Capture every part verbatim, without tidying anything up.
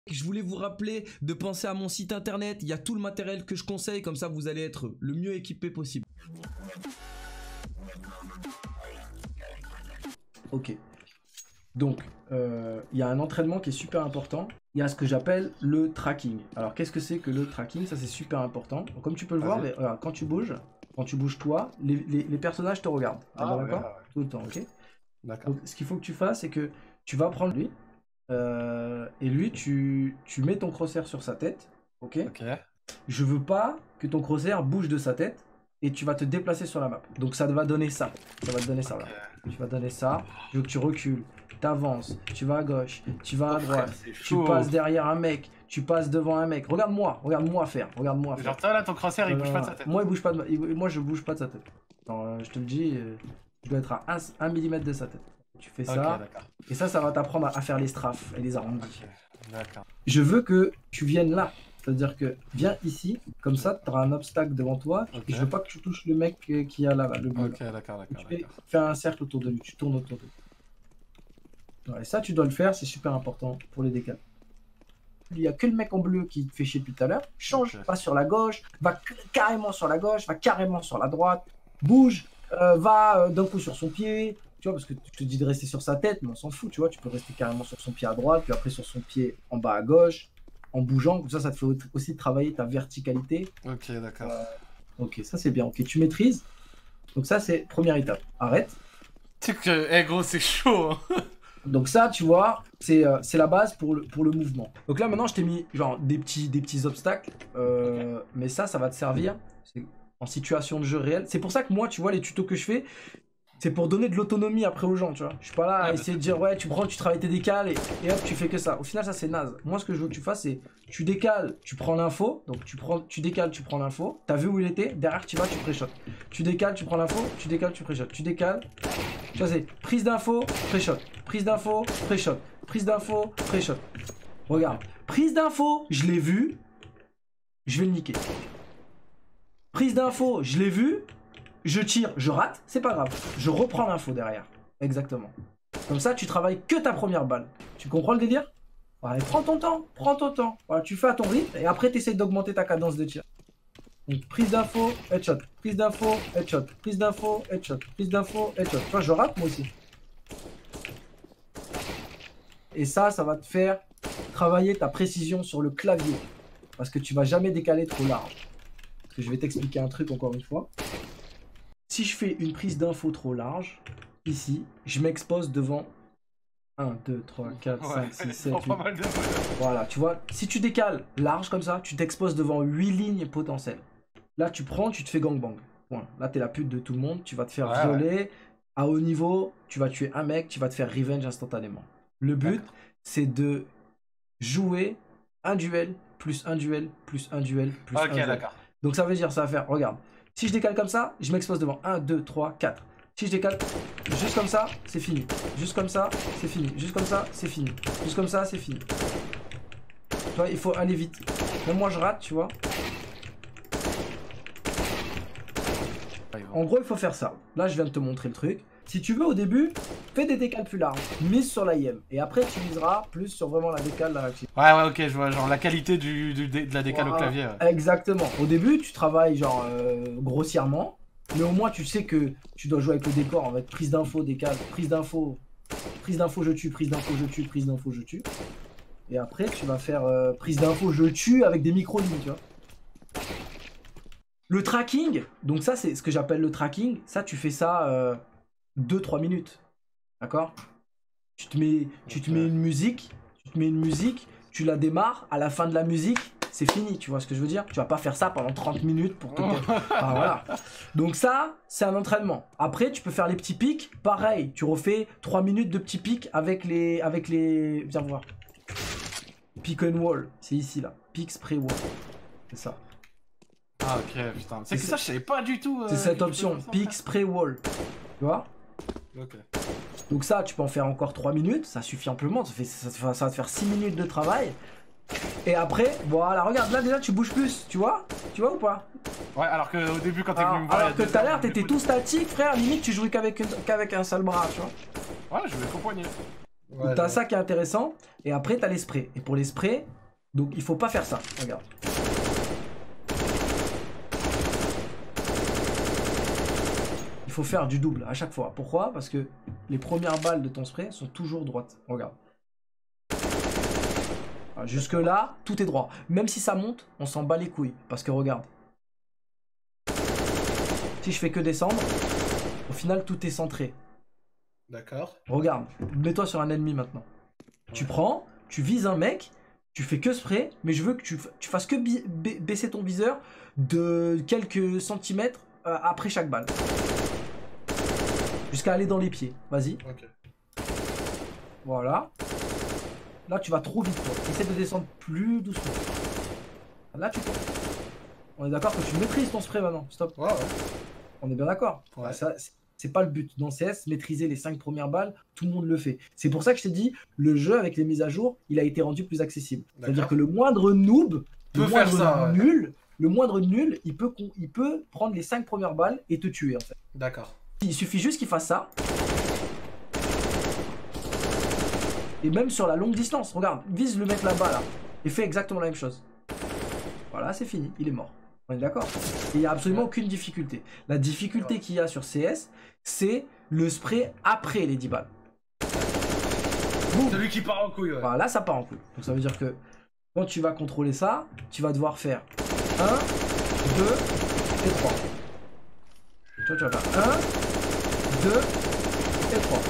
Je voulais vous rappeler de penser à mon site internet, il y a tout le matériel que je conseille, comme ça vous allez être le mieux équipé possible. Ok. Donc, euh, il y a un entraînement qui est super important. Il y a ce que j'appelle le tracking. Alors, qu'est-ce que c'est que le tracking? Ça, c'est super important. Donc, comme tu peux le voir, mais, regarde, quand tu bouges, quand tu bouges toi, les, les, les personnages te regardent. Ah, ouais, d'accord, ouais. tout le temps, ok? D'accord. Donc, ce qu'il faut que tu fasses, c'est que tu vas prendre lui, euh, et lui, tu, tu mets ton crosshair sur sa tête, ok? Ok. Je veux pas que ton crosshair bouge de sa tête, et tu vas te déplacer sur la map. Donc, ça va donner ça. Ça va te donner ça, Ok. là. Tu vas donner ça. Je veux que tu recules. T'avances, tu vas à gauche, tu vas à Oh, droite, frère, tu passes derrière un mec, tu passes devant un mec. Regarde-moi, regarde-moi faire, regarde-moi faire. Genre toi là, ton crosshair il bouge pas de sa tête. Moi, il bouge pas de... il- moi, je bouge pas de sa tête. Alors, euh, je te le dis, euh, je dois être à un millimètre de sa tête. Tu fais ça, Ok, et ça, ça va t'apprendre à, à faire les strafes et les arrondis. okay. D'accord. Je veux que tu viennes là. C'est-à-dire que viens ici, comme ça, tu auras un obstacle devant toi. Okay. Et je veux pas que tu touches le mec euh, qui a là, là le bleu. Ok, d'accord, d'accord. Tu fais, fais un cercle autour de lui, tu tournes autour de lui. Ouais, ça, tu dois le faire, c'est super important pour les décals. Il n'y a que le mec en bleu qui te fait chier depuis tout à l'heure. Change, okay. Pas sur la gauche, va carrément sur la gauche, va carrément sur la droite, bouge, euh, va euh, d'un coup sur son pied. Tu vois, parce que je te dis de rester sur sa tête, mais on s'en fout, tu vois. Tu peux rester carrément sur son pied à droite, puis après sur son pied en bas à gauche, en bougeant. Comme ça, ça te fait aussi travailler ta verticalité. Ok, d'accord. Euh, ok, ça c'est bien. Ok, tu maîtrises. Donc ça, c'est première étape. Arrête. Tu sais que, eh gros, c'est chaud. Hein. Donc ça, tu vois, c'est euh, la base pour le, pour le mouvement. Donc là, maintenant, je t'ai mis genre des petits, des petits obstacles. Euh, okay. Mais ça, ça va te servir en situation de jeu réel. C'est pour ça que moi, tu vois, les tutos que je fais, c'est pour donner de l'autonomie après aux gens, tu vois. Je suis pas là à ouais, essayer de dire, ouais, tu prends, tu travailles tes décales et, et hop, tu fais que ça. Au final, ça, c'est naze. Moi, ce que je veux que tu fasses, c'est tu décales, tu prends l'info. Donc, tu, prends, tu décales, tu prends l'info. T'as vu où il était? Derrière, tu vas, tu pré-shot. Tu décales, tu prends l'info. Tu décales, tu pré-shot. Tu décales. Tu vois, c'est prise d'info, pré-shot. Prise d'info, pré-shot. Prise d'info, pré-shot. Regarde. Prise d'info, je l'ai vu. Je vais le niquer. Prise d'info, je l'ai vu. Je tire, je rate, c'est pas grave. Je reprends l'info derrière. Exactement. Comme ça, tu travailles que ta première balle. Tu comprends le délire? Allez, prends ton temps, prends ton temps. Voilà, tu fais à ton rythme et après, tu essaies d'augmenter ta cadence de tir. Donc, prise d'info, headshot. Prise d'info, headshot. Prise d'info, headshot. Prise d'info, headshot. Tu vois, je rate moi aussi. Et ça, ça va te faire travailler ta précision sur le clavier. Parce que tu vas jamais décaler trop large. Parce que je vais t'expliquer un truc encore une fois. Si je fais une prise d'info trop large, ici, je m'expose devant un, deux, trois, quatre, cinq, six, sept, huit. Voilà, tu vois, si tu décales large comme ça, tu t'exposes devant huit lignes potentielles. Là, tu prends, tu te fais gangbang. Point. Là, t'es la pute de tout le monde, tu vas te faire ouais, violer. Ouais. À haut niveau, tu vas tuer un mec, tu vas te faire revenge instantanément. Le but, c'est de jouer un duel, plus un duel, plus un duel, plus okay, un duel. D'accord. Donc ça veut dire, ça va faire, regarde. Si je décale comme ça, je m'expose devant un, deux, trois, quatre. Si je décale juste comme ça, c'est fini. Juste comme ça, c'est fini. Juste comme ça, c'est fini. Juste comme ça, c'est fini. Tu vois, il faut aller vite. Même moi, je rate, tu vois. En gros, il faut faire ça. Là, je viens de te montrer le truc. Si tu veux, au début, fais des décales plus larges. Mise sur l'A I M. Et après, tu miseras plus sur vraiment la décale, la réactivité. Ouais, ouais, ok, je vois. Genre la qualité du, du, de la décale voilà. Au clavier. Ouais. Exactement. Au début, tu travailles genre euh, grossièrement. Mais au moins, tu sais que tu dois jouer avec le décor. En fait, prise d'info, décale, prise d'info, prise d'info, je tue, prise d'info, je tue, prise d'info, je tue. Et après, tu vas faire euh, prise d'info, je tue avec des micro-lignes, tu vois. Le tracking, donc ça, c'est ce que j'appelle le tracking. Ça, tu fais ça euh, deux trois minutes. D'accord? Tu te mets, tu te mets une musique, tu te mets une musique, tu la démarres, à la fin de la musique, c'est fini, tu vois ce que je veux dire? Tu vas pas faire ça pendant trente minutes pour te... enfin, voilà. Donc ça, c'est un entraînement. Après, tu peux faire les petits pics, pareil, tu refais trois minutes de petits pics avec les... avec les... Viens voir. Pick and wall, c'est ici là. Pick, spray, wall. C'est ça. Ah ok, putain. C'est que ça, je savais pas du tout. Euh, c'est cette option, pick, spray, wall. Tu vois? Ok. Donc ça, tu peux en faire encore trois minutes, ça suffit amplement, ça, fait, ça, ça va te faire six minutes de travail. Et après, voilà, regarde, là déjà tu bouges plus, tu vois? Tu vois ou pas? Ouais, alors qu'au début quand t'es venu me voir... Alors que tout à l'heure t'étais tout statique, frère, limite tu jouais qu'avec qu'avec un seul bras, tu vois? Ouais, je jouais qu'au poignet. Ouais, donc t'as ça qui est intéressant. Et après t'as les sprays. Et pour les sprays, donc il faut pas faire ça. Regarde. Il faut faire du double à chaque fois. Pourquoi? Parce que les premières balles de ton spray sont toujours droites. Regarde. Jusque là, tout est droit. Même si ça monte, on s'en bat les couilles. Parce que regarde. Si je fais que descendre, au final tout est centré. D'accord. Regarde, mets-toi sur un ennemi maintenant. Ouais. Tu prends, tu vises un mec, tu fais que spray, mais je veux que tu, tu fasses que baisser ton viseur de quelques centimètres euh, après chaque balle. Jusqu'à aller dans les pieds. Vas-y. Ok. Voilà. Là, tu vas trop vite. Toi. Essaie de descendre plus doucement. Là, tu tombes. On est d'accord que tu maîtrises ton spray maintenant. Stop. Ouais, ouais. On est bien d'accord. Ouais. Bah, ça, c'est pas le but. Dans C S, maîtriser les cinq premières balles, tout le monde le fait. C'est pour ça que je t'ai dit, le jeu, avec les mises à jour, il a été rendu plus accessible. C'est-à-dire que le moindre noob, peut le faire moindre ça, nul, ouais. le moindre nul, il peut, il peut prendre les cinq premières balles et te tuer, en fait. D'accord. Il suffit juste qu'il fasse ça. Et même sur la longue distance, regarde, vise le mec là-bas, là. Et fais exactement la même chose. Voilà, c'est fini, il est mort. On est d'accord? Il n'y a absolument aucune difficulté. La difficulté qu'il y a sur C S, c'est le spray après les dix balles. Celui qui part en couille, ouais. Voilà, là, ça part en couille. Donc ça veut dire que quand tu vas contrôler ça, tu vas devoir faire un, deux et trois. Tu vois, tu vas faire un, deux et trois.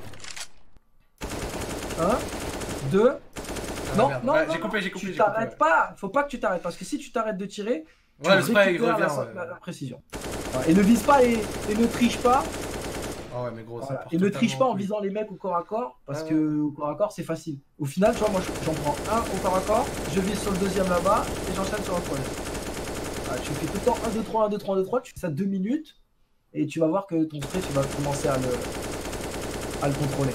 un, deux. Ah, non, merde. non, ouais, non, j'ai coupé, j'ai coupé. Tu t'arrêtes ouais. pas. Faut pas que tu t'arrêtes parce que si tu t'arrêtes de tirer, tu ouais, le spray il revient. La, ouais. la, la précision. Ouais, et ne vise pas et, et ne triche pas. Oh ouais, mais gros, voilà. ça Et ne triche pas en couille. visant les mecs au corps à corps parce ah, que ouais. au corps à corps c'est facile. Au final, tu vois, moi j'en prends un au corps à corps, je vise sur le deuxième là-bas et j'enchaîne sur un troisième. Voilà, tu fais tout le temps un, deux, trois, un, deux, trois, un, deux, trois, tu fais ça deux minutes et tu vas voir que ton spray, tu vas commencer à le, à le contrôler.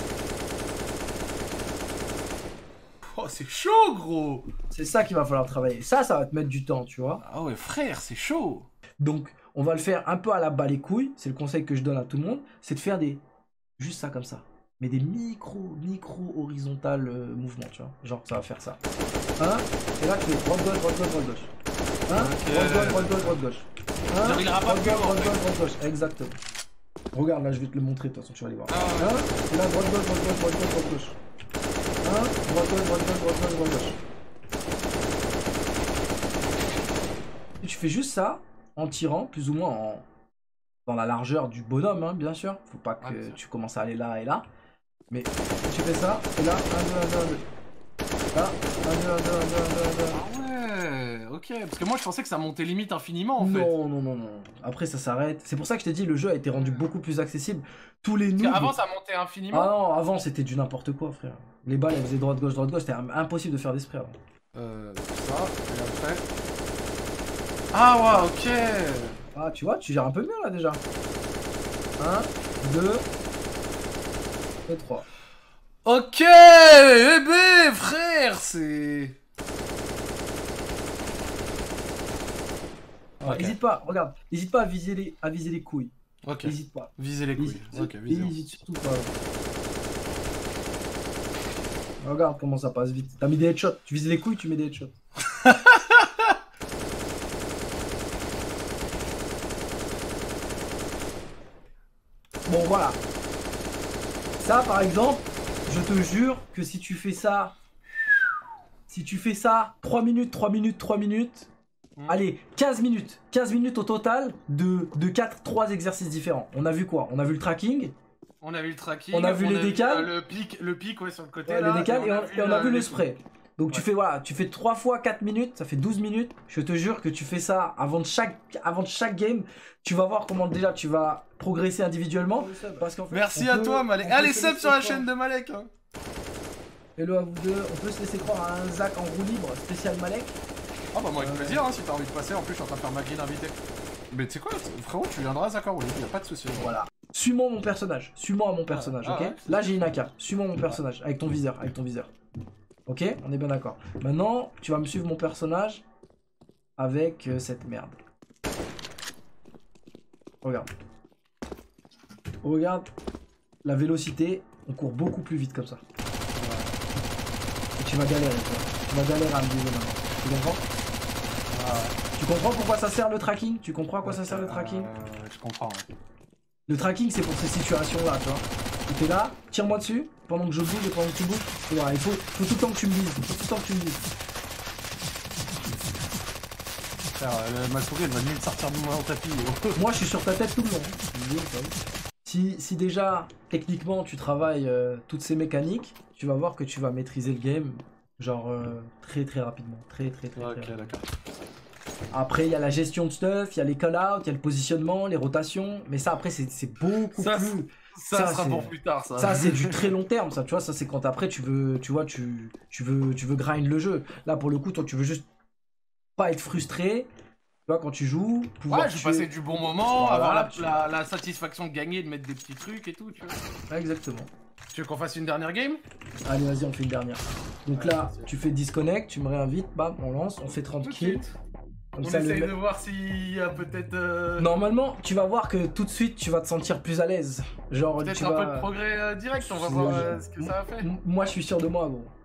Oh, c'est chaud, gros! C'est ça qu'il va falloir travailler. Ça, ça va te mettre du temps, tu vois. Ah ouais, frère, c'est chaud! Donc, on va le faire un peu à la bas les couilles. C'est le conseil que je donne à tout le monde. C'est de faire des... Juste ça, comme ça. Mais des micro, micro horizontales euh, mouvements, tu vois. Genre, ça va faire ça. Un, et là, tu fais droite, gauche, droite, gauche, droite, gauche. Un, okay. droite, gauche, droite, gauche, droite, gauche. Un, droite, gauche, droite, gauche, droite, gauche. Exactement. Regarde, là, je vais te le montrer, de toute façon, tu vas aller voir. Ah, ouais. Un, et là, droite, gauche, droite, gauche, droite, gauche, droite, gauche. Un, droite, gauche, droite, gauche, droite, gauche, droite, gauche. Et tu fais juste ça en tirant, plus ou moins en... dans la largeur du bonhomme, hein, bien sûr. Faut pas que ah, tu commences à aller là et là. Mais tu fais ça, et là, un, deux, un, deux, un, deux. Là, un, deux, un, deux, un, deux, un, deux, un, deux. Ah ouais, ok. Parce que moi, je pensais que ça montait limite infiniment, en non, fait. Non, non, non, non. Après, ça s'arrête. C'est pour ça que je t'ai dit, le jeu a été rendu beaucoup plus accessible. Tous les noobs... Avant, ça montait infiniment. Ah non, avant, c'était du n'importe quoi, frère. Les balles, elles faisaient droite-gauche, droite-gauche. C'était impossible de faire des sprays avant. Euh, ça, et après... Ah ouais, ok. Ah, tu vois, tu gères un peu mieux, là, déjà. un, deux... et trois. Ok, eh ben, frère, c'est... Okay. N'hésite pas, regarde, n'hésite pas à viser les, à viser les couilles. Ok. N'hésite pas. Viser les couilles. Hésite, ok, viser. N'hésite surtout pas. Regarde comment ça passe vite. T'as mis des headshots. Tu vises les couilles, tu mets des headshots. Bon, voilà. Ça, par exemple, je te jure que si tu fais ça... Si tu fais ça, trois minutes, trois minutes, trois minutes... Mmh. Allez, quinze minutes. quinze minutes au total de, de quatre, trois exercices différents. On a vu quoi? On a vu le tracking. On a vu le tracking. On a vu on les a décales. Vu, euh, le pic, le pic ouais, sur le côté. Ouais, là, les décales et on, et on a, et on a vu le les... spray. Donc ouais. tu fais voilà, tu fais trois fois quatre minutes, ça fait douze minutes. Je te jure que tu fais ça avant de chaque, avant de chaque game. Tu vas voir comment déjà tu vas progresser individuellement. Parce qu'en fait, merci à peut, toi Malek. Allez, sub sur la chaîne de Malek. Hein. Hello à vous deux. On peut se laisser croire à un Zach en roue libre spécial Malek. Ah bah moi avec euh... plaisir hein, si t'as envie de passer. En plus je suis en train de faire ma grille d'invité. Mais tu sais quoi frérot, tu viendras à Zach en roue libre, y'a pas de soucis. Voilà. Suis-moi mon personnage. Suis-moi à mon personnage, ah, ok ah ouais, là j'ai une A K. Suis-moi mon personnage avec ton viseur, avec ton viseur. Ok, on est bien d'accord. Maintenant, tu vas me suivre mon personnage avec euh, cette merde. Regarde. Regarde la vélocité. on court beaucoup plus vite comme ça. Et tu vas galérer, tu vois. Tu vas galérer à me dire maintenant. Tu comprends? Ah ouais. Tu comprends pourquoi ça sert le tracking? Tu comprends à quoi ça sert le tracking? euh, Je comprends, ouais. Le tracking, c'est pour ces situations-là, tu vois. Tu es là, tire-moi dessus, pendant que je bouge et pendant que tu bouges. Voilà, il faut, faut tout le temps que tu me vises. Il faut tout le temps que tu me vises. Frère, euh, ma souris, elle va limite sortir de mon tapis. Moi, je suis sur ta tête tout le long. Hein. Si, si déjà, techniquement, tu travailles euh, toutes ces mécaniques, tu vas voir que tu vas maîtriser le game, genre euh, très très rapidement. Très très très, Ok, très rapidement. d'accord. Après, il y a la gestion de stuff, il y a les call-outs, il y a le positionnement, les rotations. Mais ça, après, c'est beaucoup Ça, plus... Ça, Ça, sera c'est- pour plus tard, ça. Ça, c'est du très long terme, ça, tu vois. Ça, c'est quand après, tu veux, tu vois, tu, tu, veux, tu veux grind le jeu. Là, pour le coup, toi, tu veux juste pas être frustré. Tu vois, quand tu joues, pouvoir Ouais, je vais tuer- passer du bon moment, Voilà, avoir la, tu- la, la satisfaction de gagner, de mettre des petits trucs et tout, tu vois. Ouais, exactement. Tu veux qu'on fasse une dernière game? Allez, vas-y, on fait une dernière. Donc Ouais, là, vas-y. tu fais disconnect, tu me réinvites, bam, on lance, on fait trente Tout de kills. suite. Comme On ça, le essaye mec- de voir s'il y a peut-être... euh, Normalement, tu vas voir que tout de suite, tu vas te sentir plus à l'aise. Genre, Peut-être tu un vas... peu de progrès euh, direct, on va Je- voir je- euh, ce que ça a fait. M- Moi, je suis sûr de moi, gros.